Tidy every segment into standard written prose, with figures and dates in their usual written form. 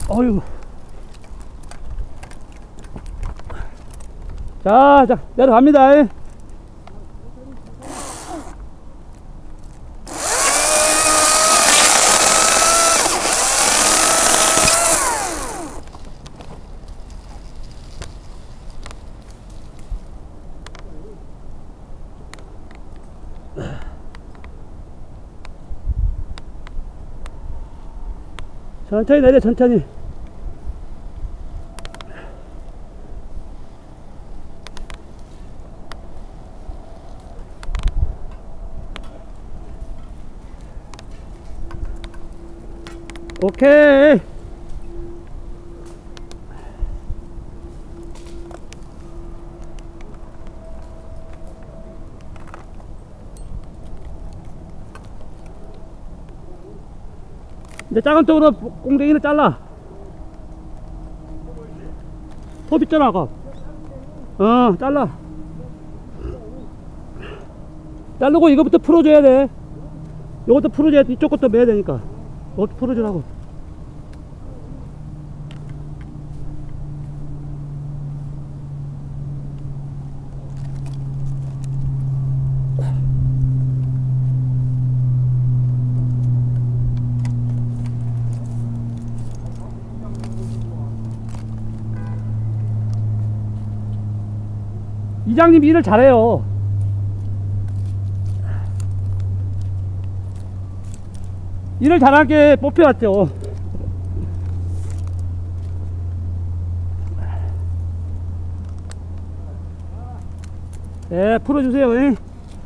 어휴. 자, 내려갑니다. 천천히 내려, 천천히. 오케이. 이제 작은 쪽으로 꽁댕이를 잘라. 톱 있잖아, 아까. 잘라. 자르고 이거부터 풀어줘야 돼. 이것도 풀어줘야 돼. 이쪽 것도 매야 되니까. 이것도 풀어주라고. 이장님 일을 잘해요. 일을 잘하게 뽑혀왔죠. 네, 풀어주세요.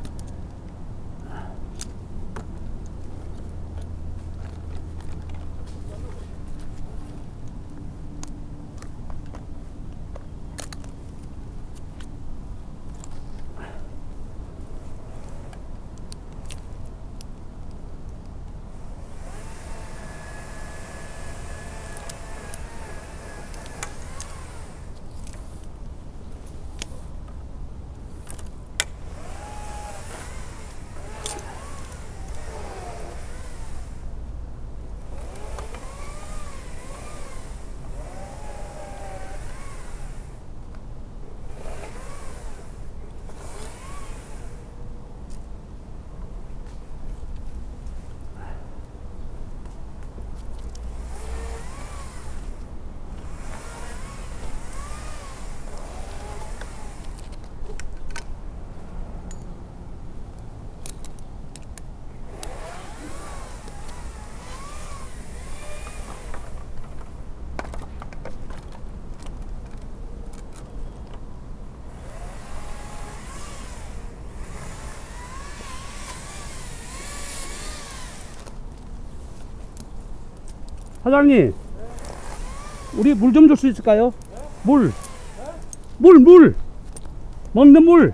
사장님, 우리 물 좀 줄 수 있을까요? 물. 물. 먹는 물.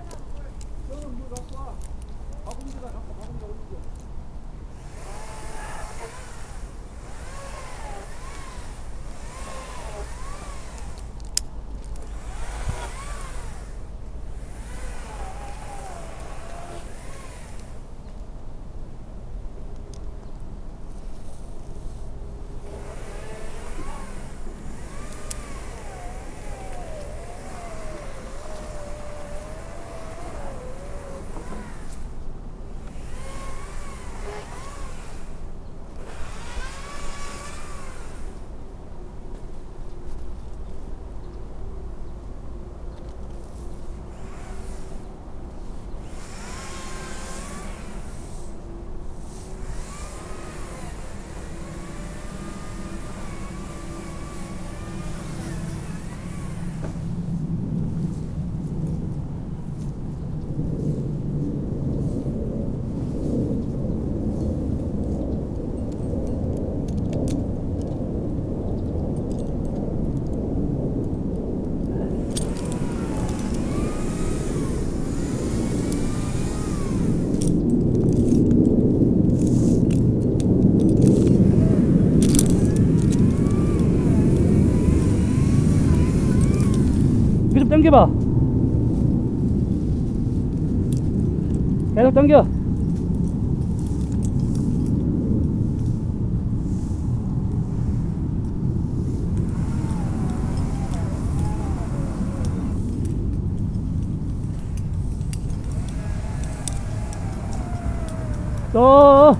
좀 당겨봐. 계속 당겨. 또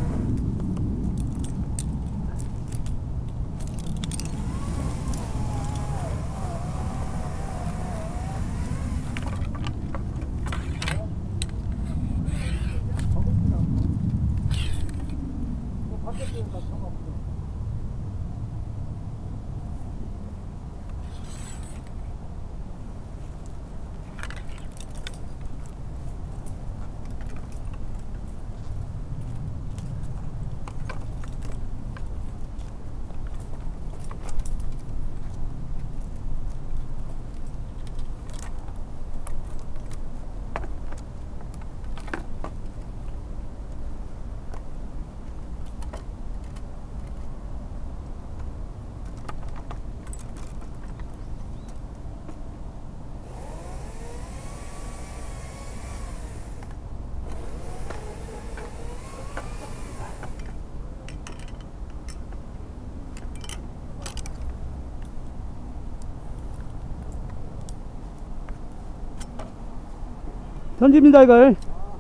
던집니다 이걸.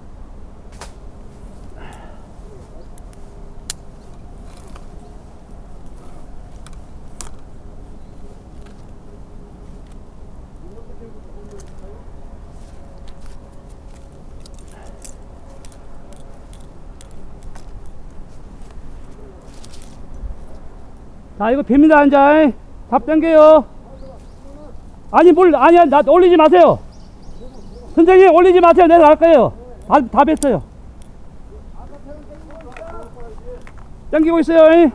자 이거 빕니다 한자. 답 당겨요. 아니 물 아니야 나 올리지 마세요. 선생님 올리지 마세요. 내려갈 거예요. 다 뺐어요. 당기고 있어요. 예.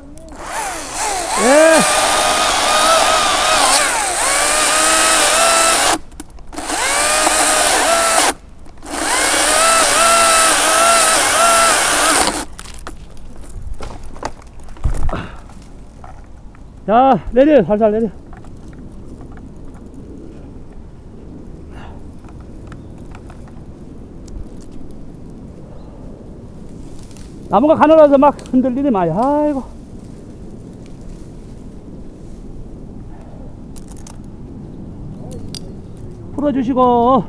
자 내려 살살 내려. 나무가 가늘어서 막 흔들리네 마요. 아이고. 풀어주시고.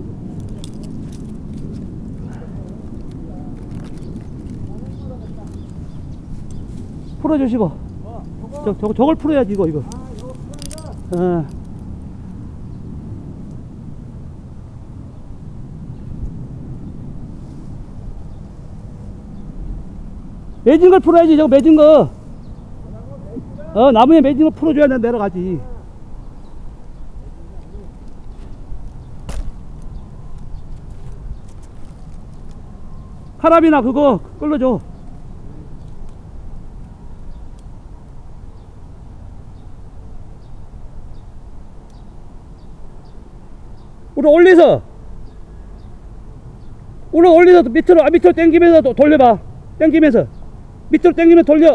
풀어주시고. 저걸 풀어야지 이거. 어. 매진 걸 풀어야지. 저거 매진 거. 나무에 매진 거 풀어줘야 내려가지. 카라비나 그거 끌어줘. 올려서 밑으로 당기면서 돌려봐. 당기면서 밑으로 당기면 돌려.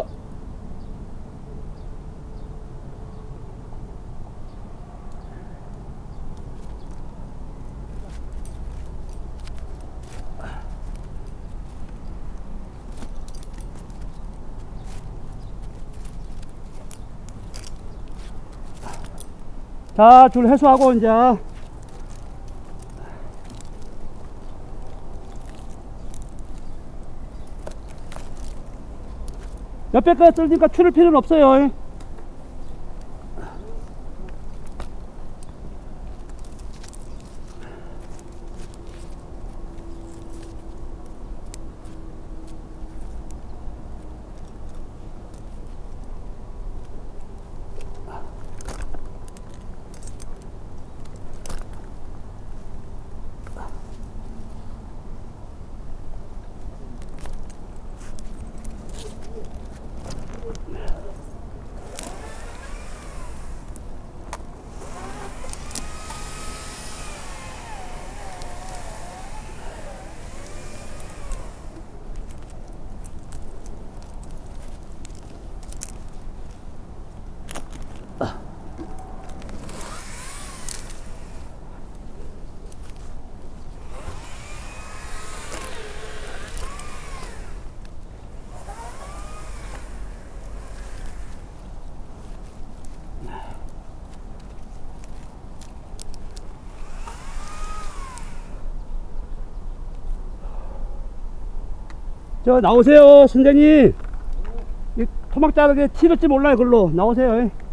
자, 줄 해소하고 이제 옆에까지 뚫으니까 추를 필요는 없어요. 저 나오세요 선생님. 이 토막 자르게 튀를지 몰라요. 글로 나오세요.